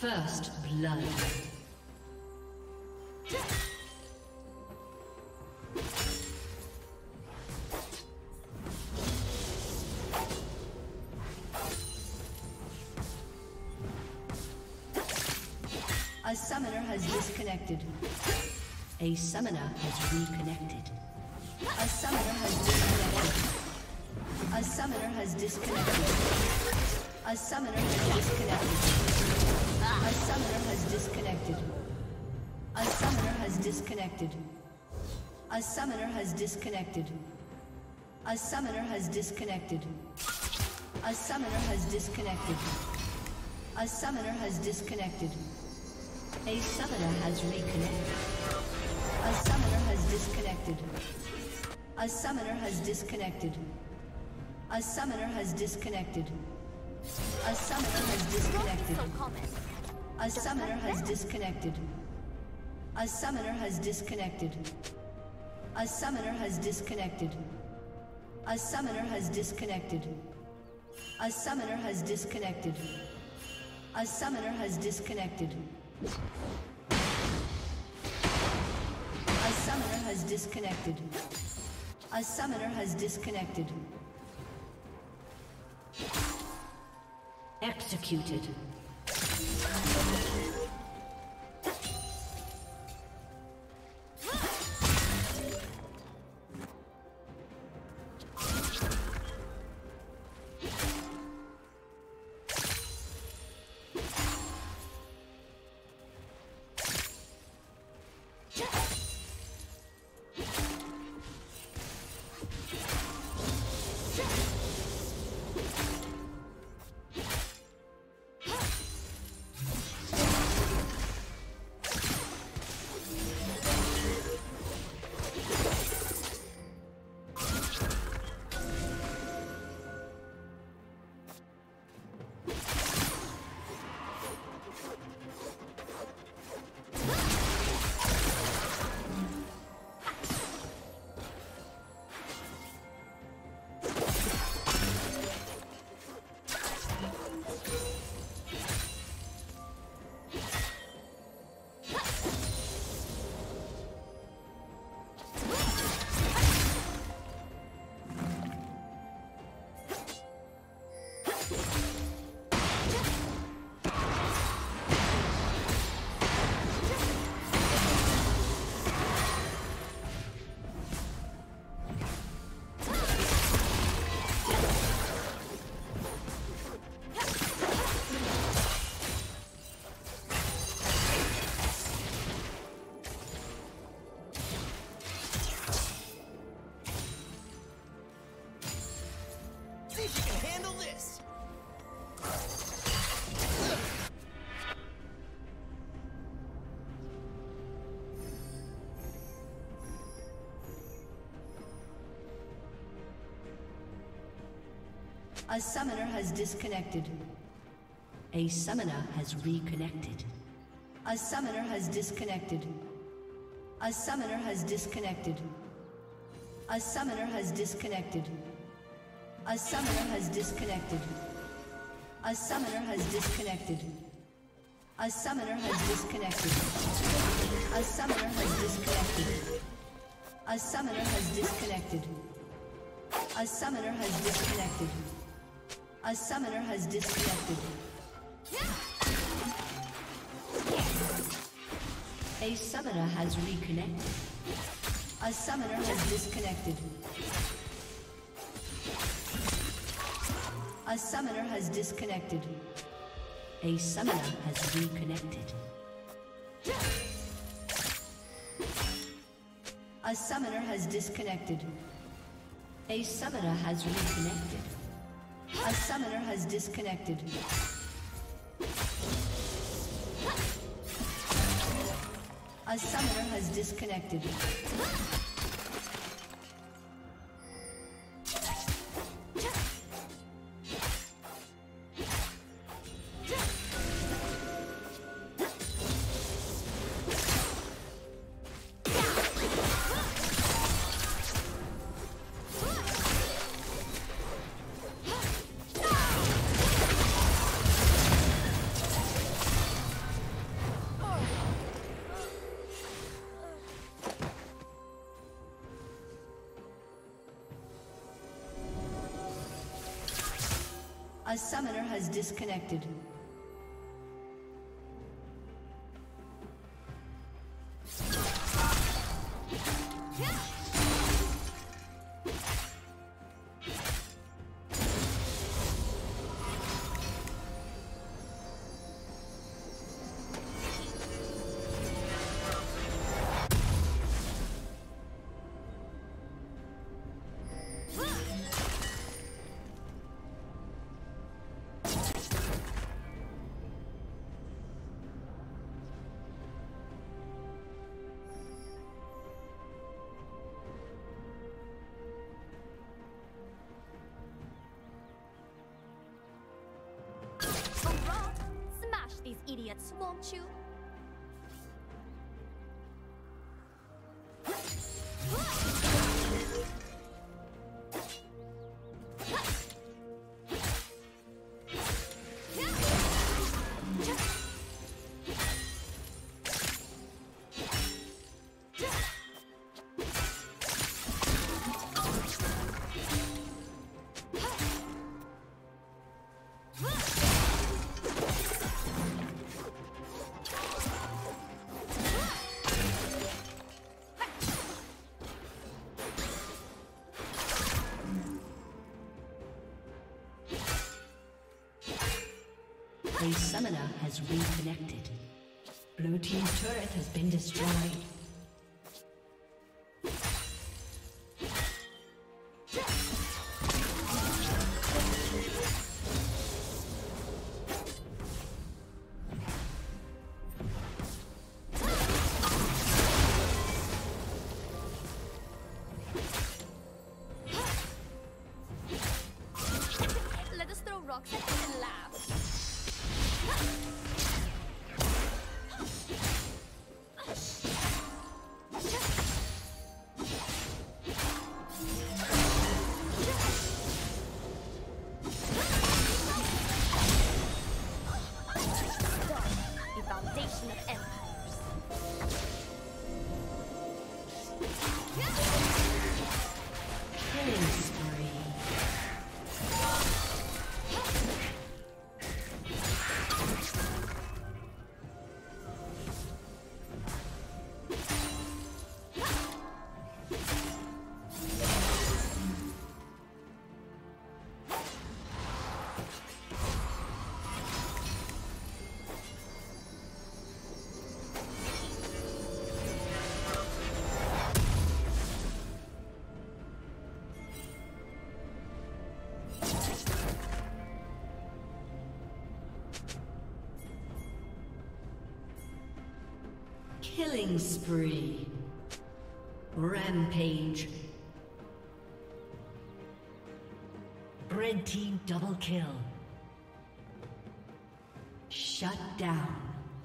First blood. A summoner has disconnected. A summoner has reconnected. A summoner has disconnected. A summoner has disconnected. A summoner has disconnected. A summoner has disconnected. A summoner has disconnected. A summoner has disconnected. A summoner has disconnected. A summoner has disconnected. A summoner has reconnected. A summoner has disconnected. A summoner has disconnected. A summoner has disconnected. A summoner has disconnected. A summoner has disconnected. A summoner has disconnected. A summoner has disconnected. A summoner has disconnected. A summoner has disconnected. A summoner has disconnected. A summoner has disconnected. A summoner has disconnected. Executed. A summoner has disconnected. A summoner has reconnected. A summoner has disconnected. A summoner has disconnected. A summoner has disconnected. A summoner has disconnected. A summoner has disconnected. A summoner has disconnected. A summoner has disconnected. A summoner has disconnected. A summoner has disconnected. A summoner has disconnected. A summoner has reconnected. A summoner has disconnected. A summoner has disconnected. A summoner has reconnected. A summoner has disconnected. A summoner has reconnected. A summoner has disconnected. A summoner has disconnected. A summoner has disconnected. These idiots, won't you? A summoner has reconnected. Blue team's turret has been destroyed. Let us throw rocks at him and laugh. Killing spree. Rampage. Red team double kill. Shut down.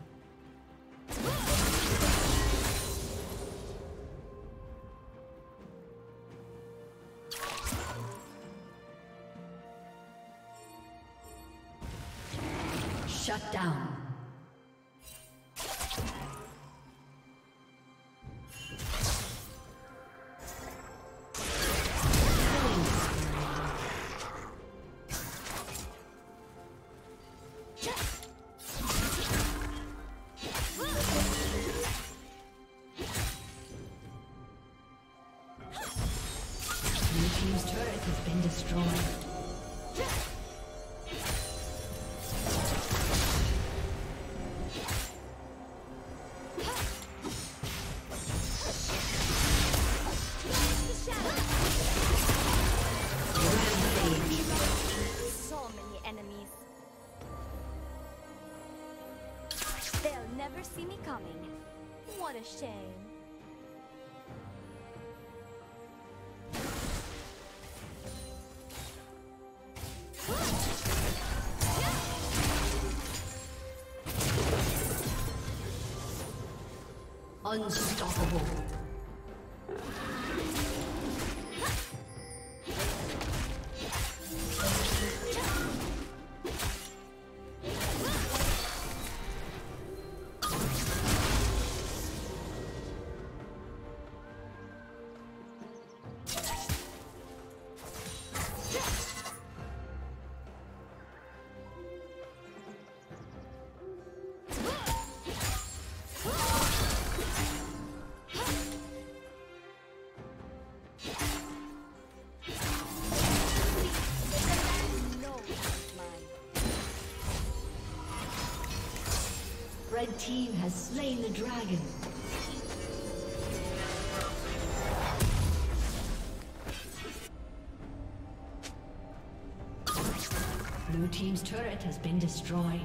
Shut down. Never see me coming. What a shame. Unstoppable. Red team has slain the dragon. Blue team's turret has been destroyed.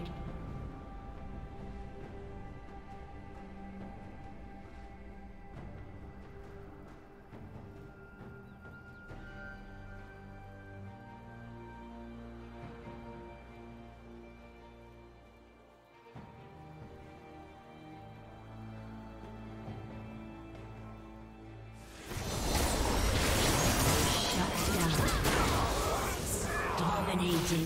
Dominating.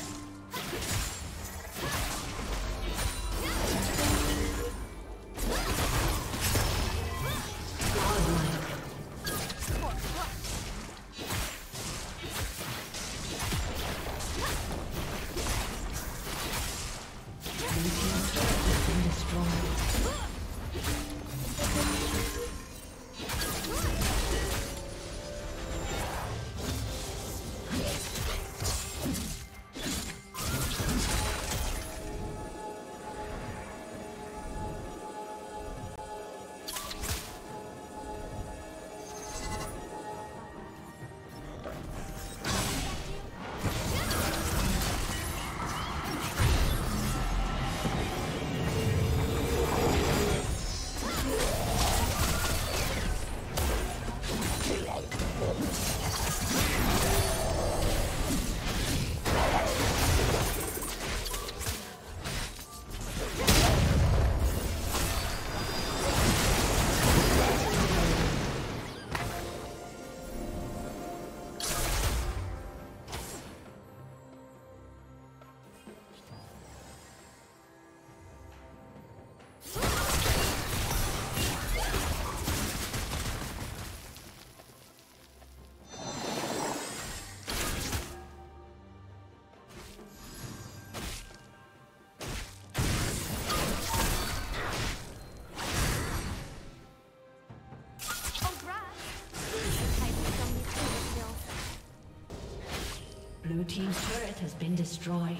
Blue team's turret has been destroyed.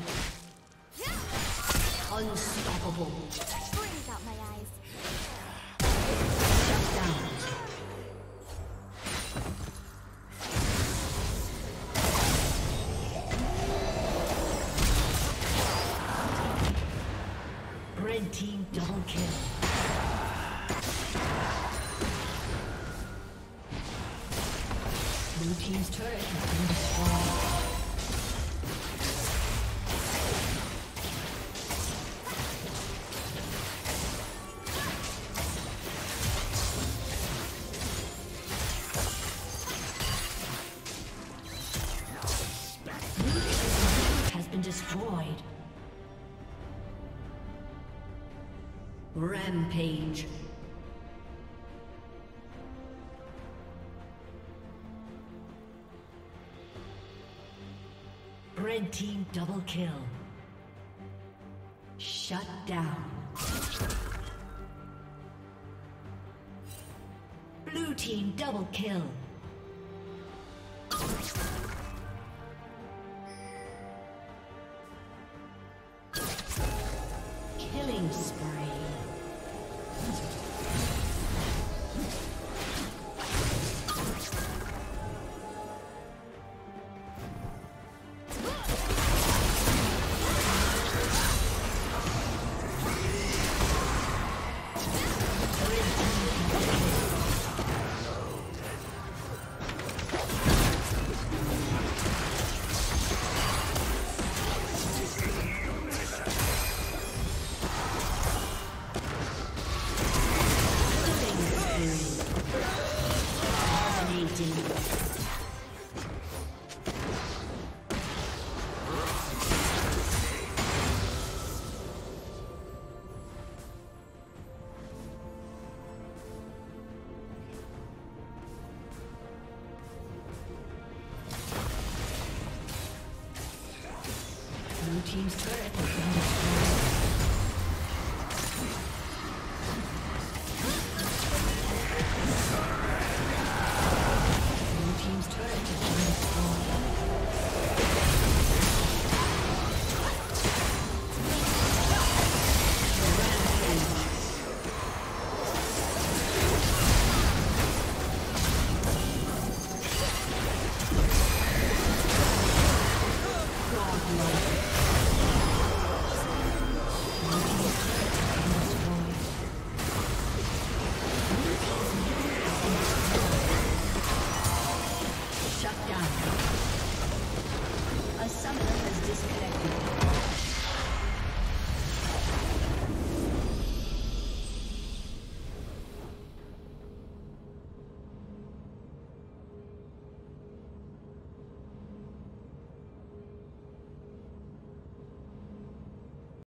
Unstoppable. Brings out my eyes. Shut down. Red team double kill. Blue team's turret has been destroyed. Destroyed. Rampage. Red team double kill. Shut down. Blue team double kill. Killing spree. Blue team's turret has been destroyed.